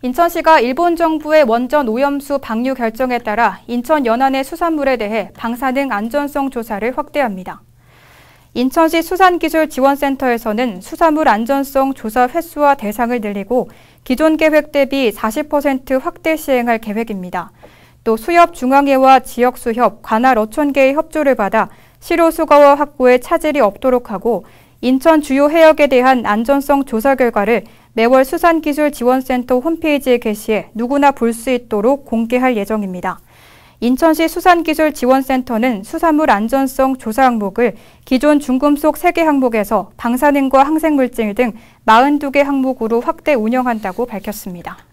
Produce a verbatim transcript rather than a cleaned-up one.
인천시가 일본 정부의 원전 오염수 방류 결정에 따라 인천 연안의 수산물에 대해 방사능 안전성 조사를 확대합니다. 인천시 수산기술지원센터에서는 수산물 안전성 조사 횟수와 대상을 늘리고 기존 계획 대비 사십 퍼센트 확대 시행할 계획입니다. 또 수협중앙회와 지역수협, 관할 어촌 개의 협조를 받아 실효수거와 확보에 차질이 없도록 하고 인천 주요 해역에 대한 안전성 조사 결과를 매월 수산기술지원센터 홈페이지에 게시해 누구나 볼 수 있도록 공개할 예정입니다. 인천시 수산기술지원센터는 수산물 안전성 조사 항목을 기존 중금속 세 개 항목에서 방사능과 항생물질 등 사십이 개 항목으로 확대 운영한다고 밝혔습니다.